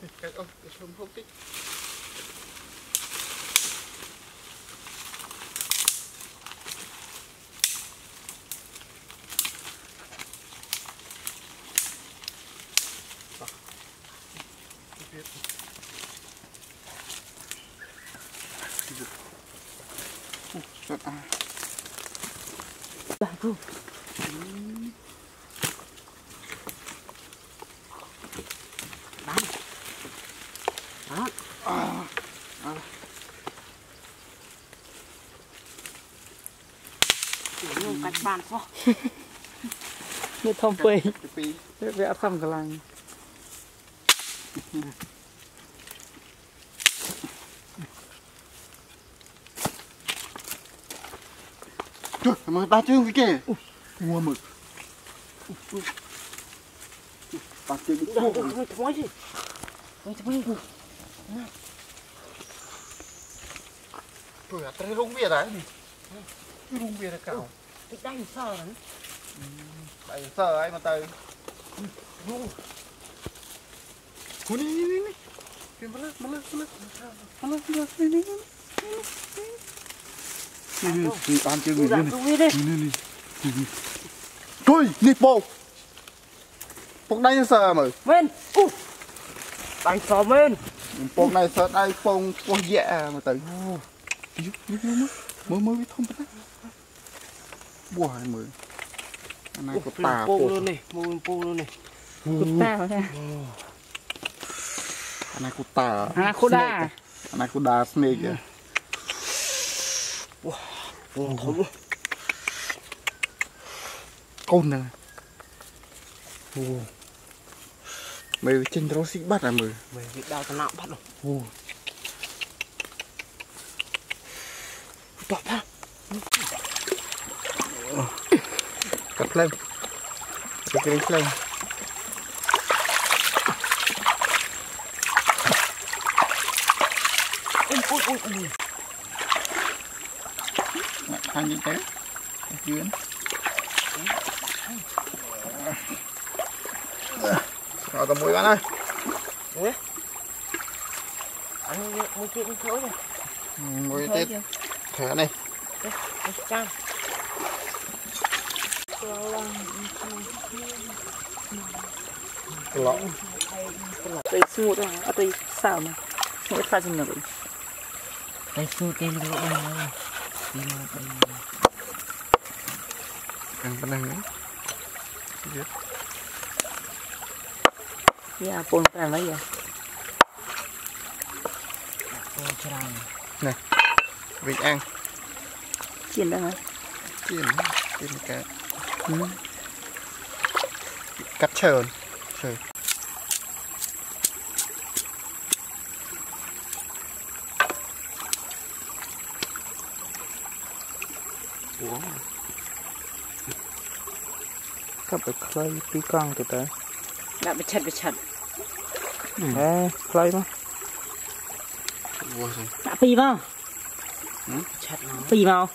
cái ơi không tích rất à bà cô đó cắt bàn quá như thông pì vẽ thăm cái làng trời mà ta chưa cái kìa mua mực ta chưa cái đâu thôi gì trời ạ tao rung bia đấy rung bia là cào cái đây sao đấy tại sợ ai mà tới đi đi đi mà lên đi ăn chưa người đi thôi đi bộ phong đây sợ mà men đánh sò men phong này sợ ai phong dạ mà tới mới thông đấy bùa hai mươi anh này có tà luôn này mua luôn này cụt tà nha Anaconda Anaconda snake kìa wow con này mày trên đó xích bắt à mày bị đau tao nạo bắt rồi đọc ha cắt lên cái lên ui ăn như thế chuyến rồi tao muối bạn ơi anh muối kia cũng thối rồi muối tết thẻ này trang lọ tây su đó tây sao mà mỗi pha trên người tây su tên lỗ này ăn bên này ya pon pan lấy ya này vịt ăn chiên đó hả chiên cái cắt trơn trời các bạn khơi tí con từ tới đã bị chặt khơi mà đã phi vào chặt nó phi vào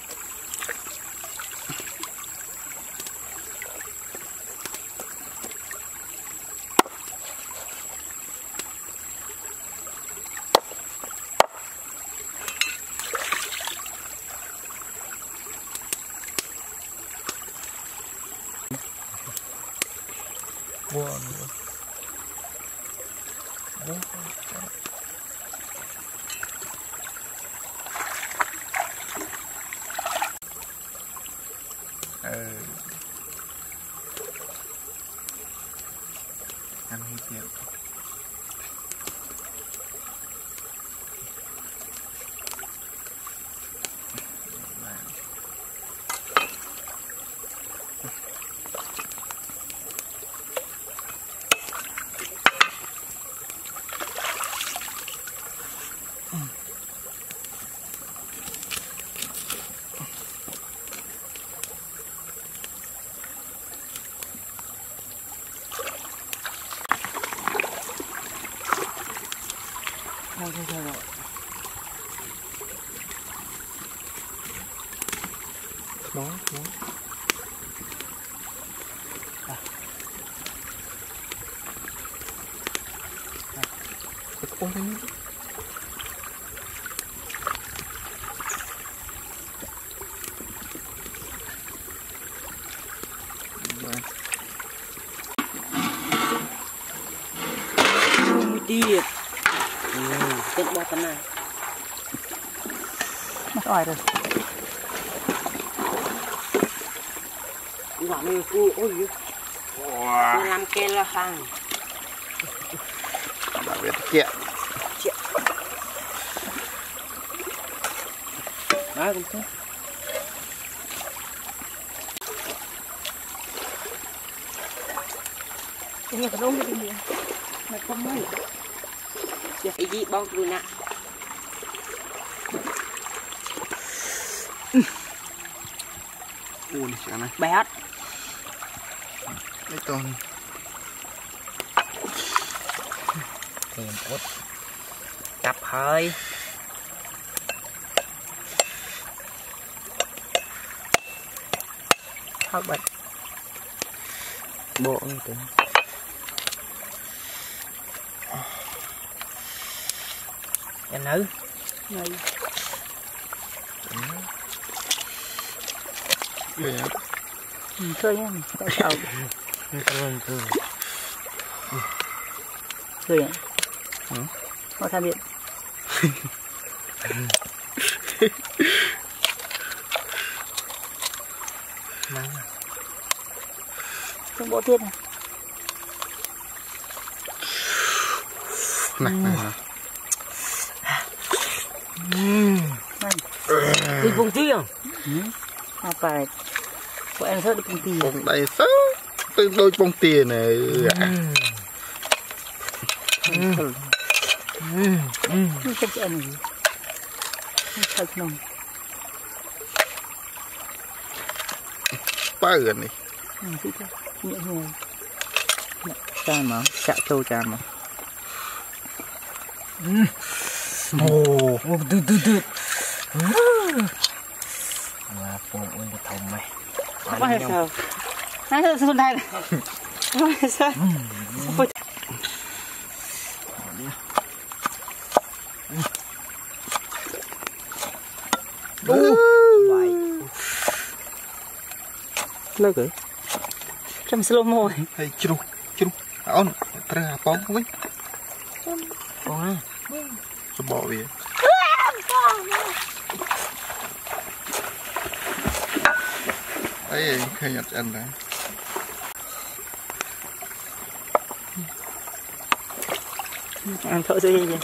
buồn ăn hết tiệm thôi rồi đó Tiệt chết bao tấn này mất ỏi rồi quả này cô ôi cô làm kê là hàng đã biết kẹo đó cũng thế nghe cái đông cái gì mà không mấy cái gì bong rồi nè ui chả này bé hết mấy con thêm út cặp hơi thôi bật bộ như thế em nữ này ghê á chơi nha tại sao chơi ạ họ tham biện trong bộ tiết này này đi vùng tiêu phải của em rất đi vùng tiêu bông đầy sáu từ đôi bông tiền này chắc chị em gì thật nồng ba gần này nhẹ nhàng cha mà chạo trâu cha mà ồ từ là phụ ơi được thông mày không hay sao hay sao xuân này không hay sao vậy lơ kìa trong slow mo hay chru ổn tra bóng với con sao bỏ về ấy khai nhặt ăn đấy ăn thợ gì vậy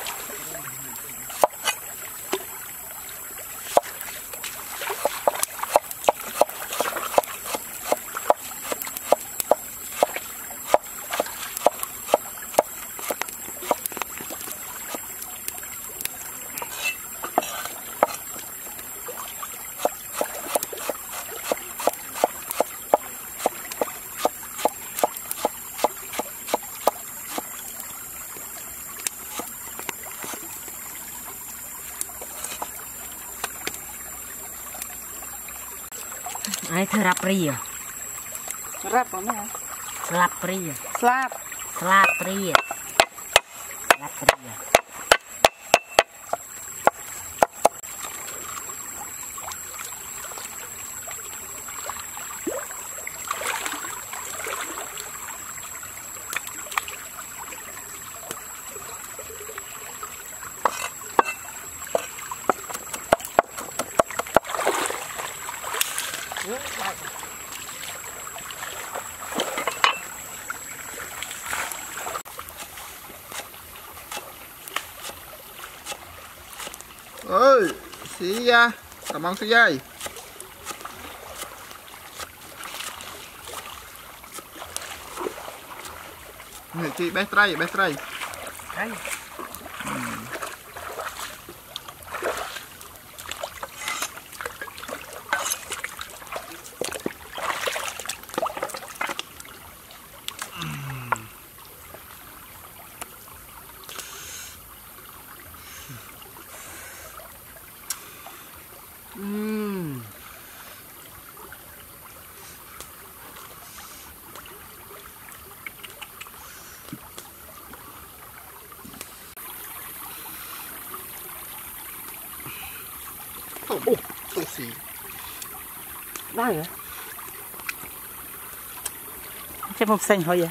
ai serap ria serap apa ya selap ria selap ria selap ria ơi xí ra cảm ơn xí dây người chị bé trai tôi xì Đây hả? Chắc một xanh thôi vậy.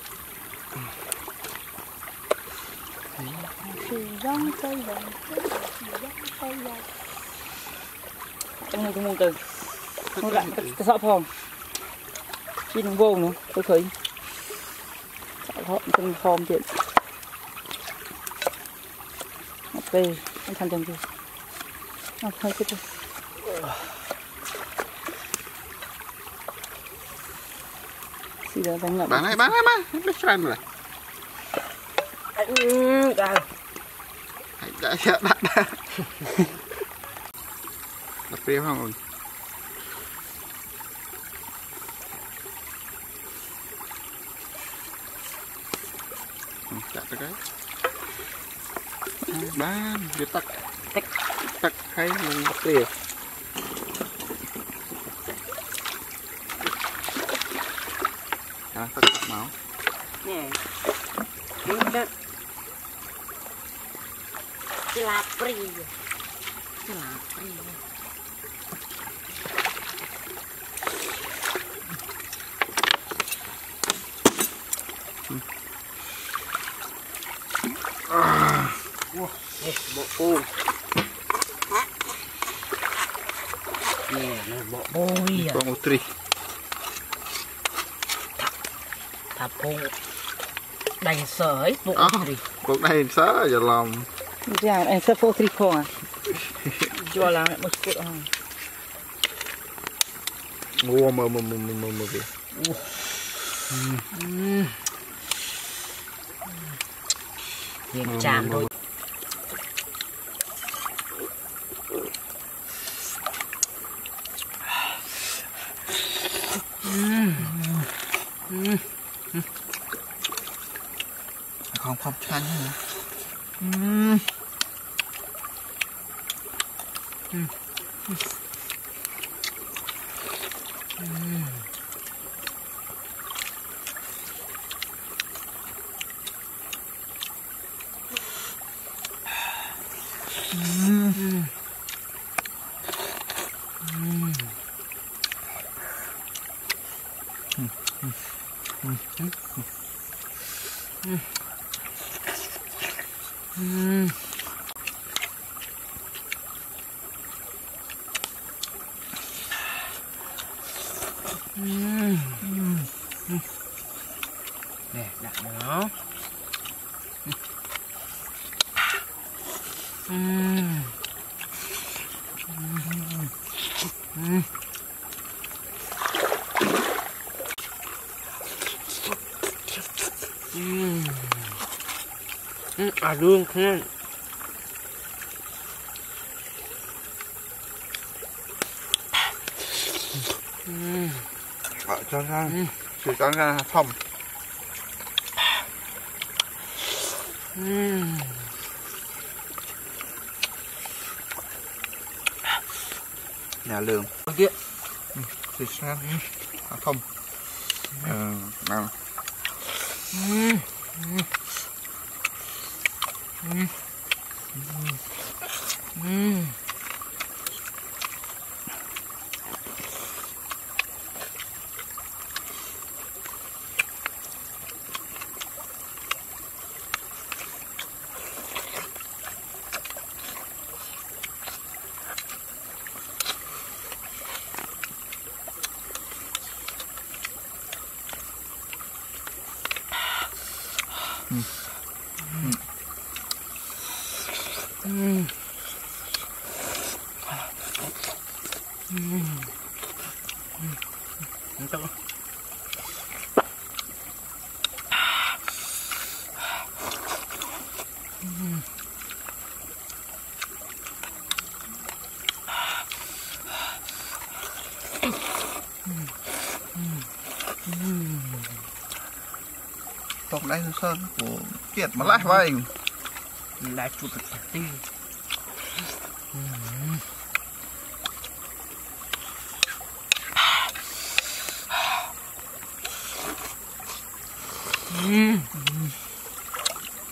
Trong này có một từ không lại cái sọ phòng chi nó vô nữa tôi thấy sọ phòng trong phòng chuyện ok anh thành trong gì nó hơi cái thôi xí ra đánh ngậm bán này mà nó tràn rồi đã đặt riêng không rồi chặt cái bán việc tắc hay mình tỉa tắc máu nè đúng đất là pri bộ ô nè nó bộ ôi con ô tri thập bộ đánh sới bộ tri cuộc này sao giờ lòng dạ anh sẽ phô tri không à cho làm một chút mua mờ kìa hiện tràn thôi không chanh hả nè đặt nó à lương thế cho ra chỉ cho ra phòng nhà lường kia thì sao không nào tộc đây sơn của kiệt mà lại vậy lại chụp được tí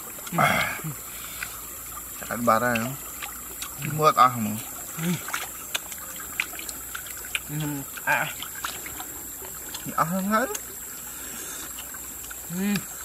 chắc ăn bà đây không mượt à không à hơn hết